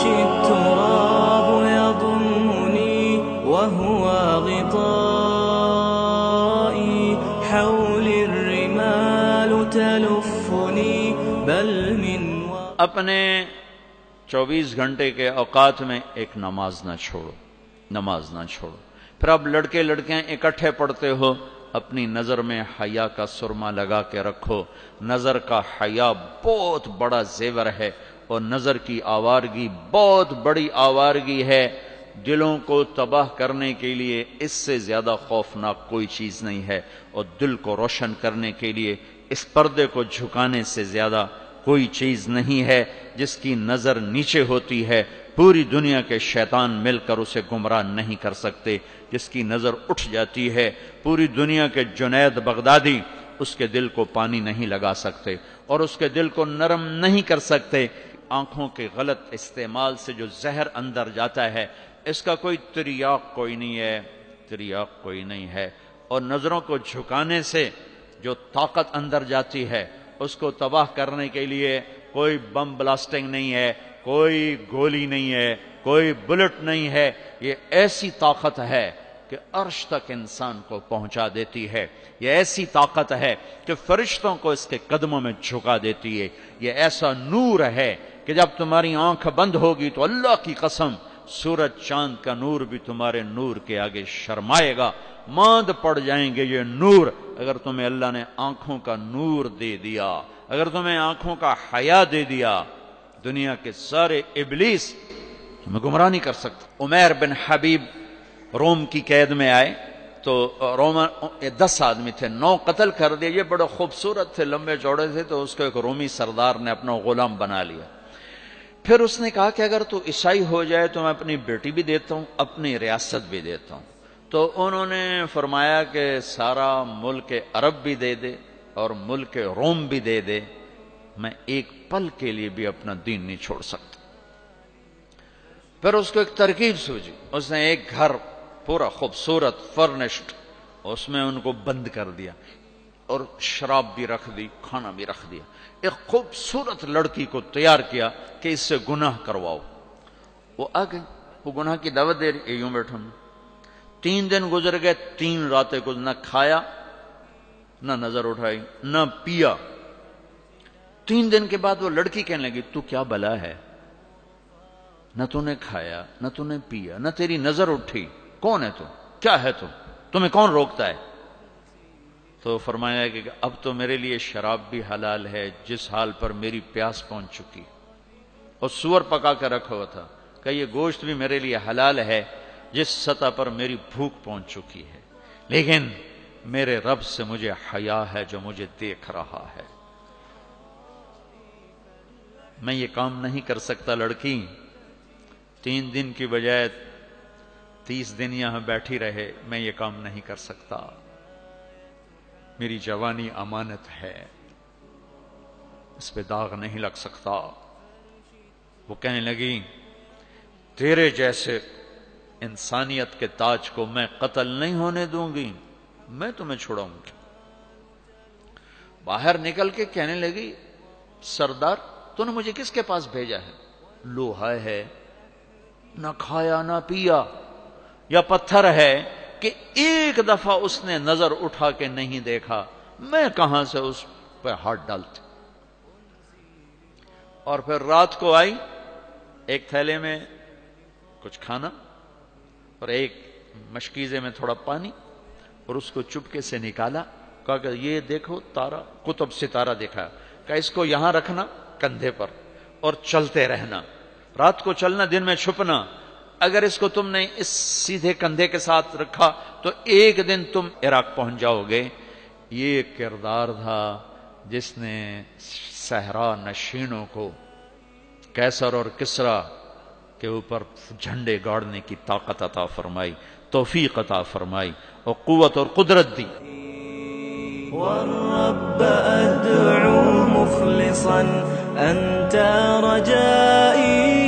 يمشي التراب يضمني وهو غطائي حولي الرمال تلفني بل من اپنے 24 گھنٹے کے اوقات میں ایک نماز نہ چھوڑو، نماز نہ چھوڑو۔ پھر اب لڑکے لڑکیاں اکٹھے پڑھتے ہو، اپنی نظر میں حیا کا سرما لگا کے رکھو۔ نظر کا حیا بہت بڑا زیور ہے، اور نظر کی آوارگی بہت بڑی آوارگی ہے۔ دلوں کو تباہ کرنے کے لیے اس سے زیادہ خوفناک کوئی چیز نہیں ہے، اور دل کو روشن کرنے کے لیے اس پردے کو جھکانے سے زیادہ کوئی چیز نہیں ہے۔ جس کی نظر نیچے ہوتی ہے پوری دنیا کے شیطان مل کر اسے گمراہ نہیں کر سکتے۔ جس کی نظر اٹھ جاتی ہے پوری دنیا کے جنید بغدادی اس کے دل کو پانی نہیں لگا سکتے اور اس کے دل کو نرم نہیں کر سکتے۔ آنکھوں کے غلط استعمال سے جو زہر اندر جاتا ہے اس کا کوئی تریاق کوئی نہیں ہے، تریاق کوئی نہیں ہے۔ اور نظروں کو جھکانے سے جو طاقت اندر جاتی ہے اس کو تباہ کرنے کے لیے کوئی بم بلاسٹنگ نہیں ہے، کوئی گولی نہیں ہے، کوئی بلٹ نہیں ہے۔ یہ ایسی طاقت ہے کہ عرش تک انسان کو پہنچا دیتی ہے۔ یہ ایسی طاقت ہے کہ فرشتوں کو اس کے قدموں میں جھکا دیتی ہے۔ یہ ایسا نور ہے کہ جب تمہاری آنکھ بند ہوگی تو اللہ کی قسم سورج چاند کا نور بھی تمہارے نور کے آگے شرمائے گا، ماند پڑ جائیں گے یہ نور۔ اگر تمہیں اللہ نے آنکھوں کا نور دے دیا، اگر تمہیں آنکھوں کا حیا دے دیا، دنیا کے سارے ابلیس تمہیں گمراہ نہیں کر سکتا۔ عمیر بن حبیب روم کی قید میں آئے تو روما 10 آدمی تھے، 9 قتل کر دیے۔ یہ بڑے خوبصورت تھے، لمبے چوڑے تھے، تو اس کو ایک رومی سردار نے اپنا غلام بنا لیا۔ پھر اس نے کہا کہ اگر تو عیسائی ہو جائے تو میں اپنی بیٹی بھی دیتا ہوں، اپنی ریاست بھی دیتا ہوں۔ تو انہوں نے فرمایا کہ سارا ملک عرب بھی دے دے اور ملک روم بھی دے دے، میں ایک پل کے لیے بھی اپنا دین نہیں چھوڑ سکتا۔ پھر اس کو ایک ترکیب سوچی، اس نے ایک گھر پورا خوبصورت فرنشڈ اس میں ان کو بند کر دیا اور شراب بھی رکھ دی، کھانا بھی رکھ دیا۔ ایک خوبصورت لڑکی کو تیار کیا کہ اس سے گناہ کرواؤ۔ وہ آ گئی، وہ گناہ کی دعوت دے رہی، یوں بیٹھا۔ 3 دن گزر گئے، 3 راتیں کچھ نہ کھایا، نہ نظر اٹھائی، نہ پیا۔ 3 دن کے بعد وہ لڑکی کہنے لگی تو کیا بلا ہے، نہ تو نے کھایا نہ تو نے پیا نہ تیری نظر اٹھی، کون ہے تو، کیا ہے تو، تمہیں کون روکتا ہے؟ تو فرمایا کہ اب تو میرے لیے شراب بھی حلال ہے جس حال پر میری پیاس پہنچ چکی، اور سور پکا کے رکھا ہوا تھا کہ یہ گوشت بھی میرے لیے حلال ہے جس سطح پر میری بھوک پہنچ چکی ہے، لیکن میرے رب سے مجھے حیا ہے جو مجھے دیکھ رہا ہے۔ میں یہ کام نہیں کر سکتا لڑکی، 3 دن کی بجائے 30 دن یہاں بیٹھی رہے، میں یہ کام نہیں کر سکتا، میری جوانی امانت ہے، اس پہ داغ نہیں لگ سکتا۔ وہ کہنے لگی تیرے جیسے انسانیت کے تاج کو میں قتل نہیں ہونے دوں گی، میں تمہیں چھڑاؤں گی۔ باہر نکل کے کہنے لگی سردار تو نے مجھے کس کے پاس بھیجا ہے؟ لوہا ہے، نہ کھایا نہ پیا، یا پتھر ہے کہ ایک دفعہ اس نے نظر اٹھا کے نہیں دیکھا، میں کہاں سے اس پہ ہاتھ ڈالتی؟ اور پھر رات کو آئی، ایک تھیلے میں کچھ کھانا اور ایک مشکیزے میں تھوڑا پانی، اور اس کو چپکے سے نکالا، کہا کہ یہ دیکھو تارا، قطب ستارہ دیکھا، کہ اس کو یہاں رکھنا کندھے پر اور چلتے رہنا، رات کو چلنا دن میں چھپنا، اگر اس کو تم نے اس سیدھے کندھے کے ساتھ رکھا تو ایک دن تم عراق پہنچ جاؤ گے۔ یہ کردار تھا جس نے صحرا نشینوں کو قیصر اور کسرا کے اوپر جھنڈے گاڑنے کی طاقت عطا فرمائی، توفیق عطا فرمائی اور قوت اور قدرت دی۔ والرب أدعو مخلصا أنت رجائي